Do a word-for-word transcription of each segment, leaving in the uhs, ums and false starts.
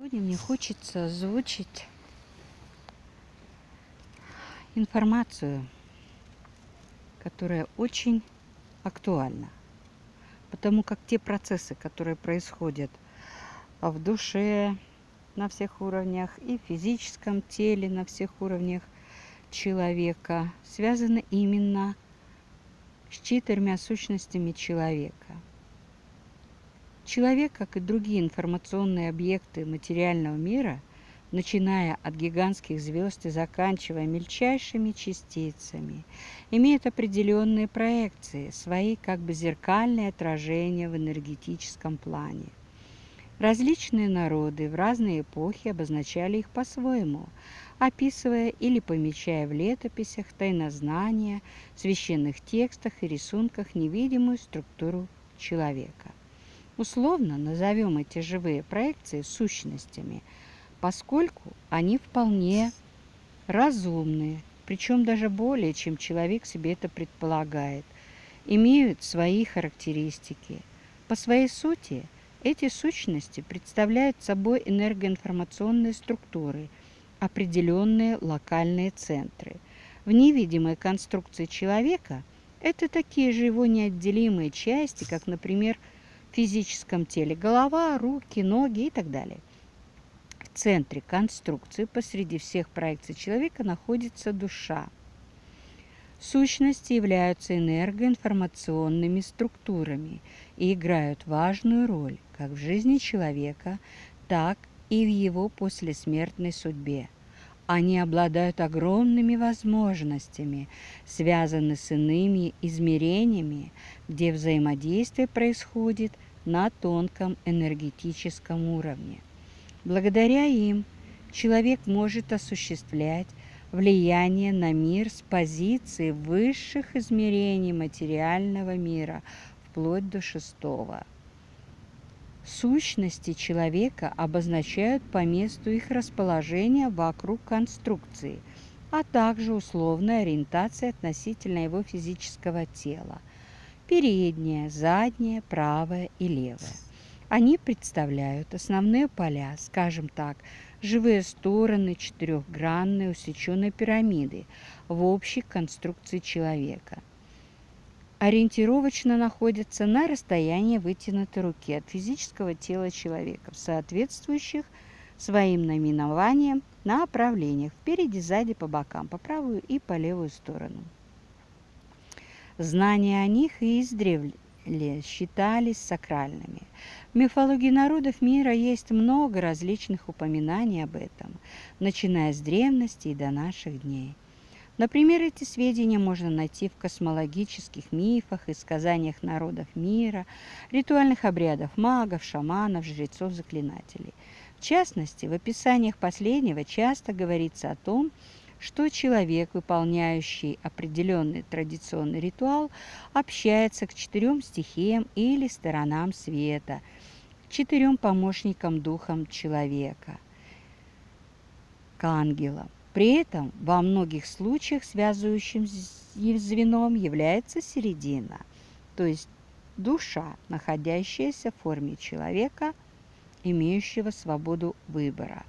Сегодня мне хочется озвучить информацию, которая очень актуальна, потому как те процессы, которые происходят в душе на всех уровнях и в физическом теле на всех уровнях человека, связаны именно с четырьмя сущностями человека. Человек, как и другие информационные объекты материального мира, начиная от гигантских звезд и заканчивая мельчайшими частицами, имеет определенные проекции, свои как бы зеркальные отражения в энергетическом плане. Различные народы в разные эпохи обозначали их по-своему, описывая или помечая в летописях, тайнознания, священных текстах и рисунках невидимую структуру человека. Условно назовем эти живые проекции сущностями, поскольку они вполне разумные, причем даже более, чем человек себе это предполагает, имеют свои характеристики. По своей сути, эти сущности представляют собой энергоинформационные структуры, определенные локальные центры. В невидимой конструкции человека это такие же его неотделимые части, как, например, в физическом теле голова, руки, ноги и так далее. В центре конструкции посреди всех проекций человека находится душа. Сущности являются энергоинформационными структурами и играют важную роль как в жизни человека, так и в его послесмертной судьбе. Они обладают огромными возможностями, связаны с иными измерениями, где взаимодействие происходит на тонком энергетическом уровне. Благодаря им человек может осуществлять влияние на мир с позиции высших измерений материального мира, вплоть до шестого. Сущности человека обозначают по месту их расположения вокруг конструкции, а также условная ориентация относительно его физического тела – переднее, заднее, правое и левое. Они представляют основные поля, скажем так, живые стороны четырехгранной усеченной пирамиды в общей конструкции человека. Ориентировочно находятся на расстоянии вытянутой руки от физического тела человека в соответствующих своим наименованиям направлениях впереди, сзади, по бокам, по правую и по левую сторону. Знания о них и издревле считались сакральными. В мифологии народов мира есть много различных упоминаний об этом, начиная с древности и до наших дней. Например, эти сведения можно найти в космологических мифах и сказаниях народов мира, ритуальных обрядах магов, шаманов, жрецов, заклинателей. В частности, в описаниях последнего часто говорится о том, что человек, выполняющий определенный традиционный ритуал, общается к четырем стихиям или сторонам света, к четырем помощникам духам человека, к ангелам. При этом во многих случаях связывающим звеном является середина, то есть душа, находящаяся в форме человека, имеющего свободу выбора.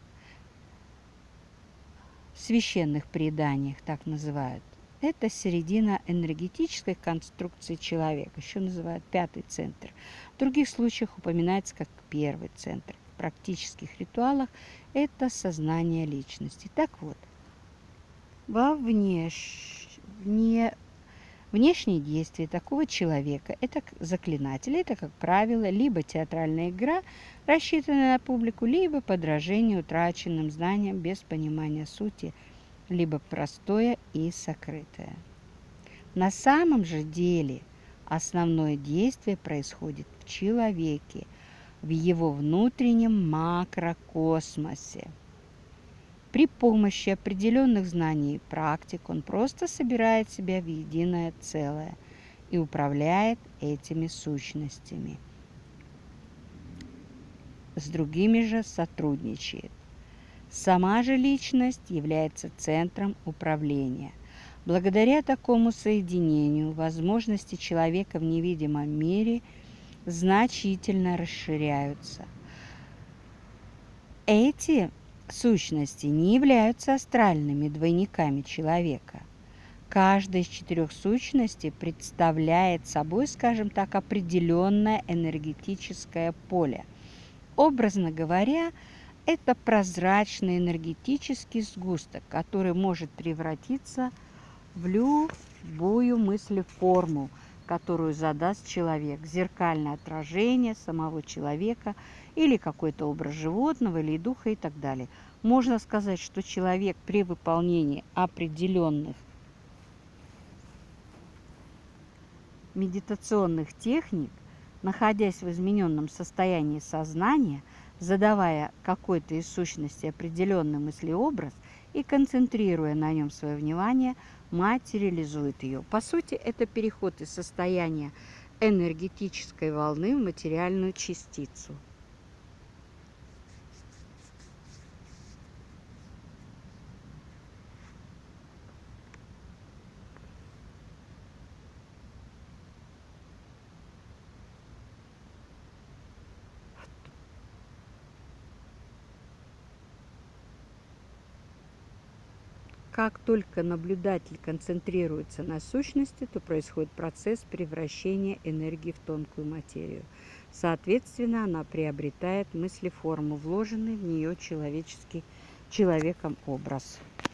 В священных преданиях так называют. Это середина энергетической конструкции человека, еще называют пятый центр. В других случаях упоминается как первый центр. В практических ритуалах это сознание личности. Так вот, во внеш... вне... внешние действия такого человека, это заклинатель, это, как правило, либо театральная игра, рассчитанная на публику, либо подражение утраченным знаниям без понимания сути, либо простое и сокрытое. На самом же деле основное действие происходит в человеке, в его внутреннем макрокосмосе. При помощи определенных знаний и практик он просто собирает себя в единое целое и управляет этими сущностями. С другими же сотрудничает. Сама же личность является центром управления. Благодаря такому соединению возможности человека в невидимом мире значительно расширяются. Эти сущности не являются астральными двойниками человека. Каждая из четырех сущностей представляет собой, скажем так, определенное энергетическое поле. Образно говоря, это прозрачный энергетический сгусток, который может превратиться в любую мыслеформу, которую задаст человек, зеркальное отражение самого человека или какой-то образ животного или духа и так далее. Можно сказать, что человек при выполнении определенных медитационных техник, находясь в измененном состоянии сознания, задавая какой-то из сущностей определенный мыслеобраз и концентрируя на нем свое внимание, материализует ее. По сути, это переход из состояния энергетической волны в материальную частицу. Как только наблюдатель концентрируется на сущности, то происходит процесс превращения энергии в тонкую материю. Соответственно, она приобретает мыслеформу, вложенный в нее человеческий человеком образ.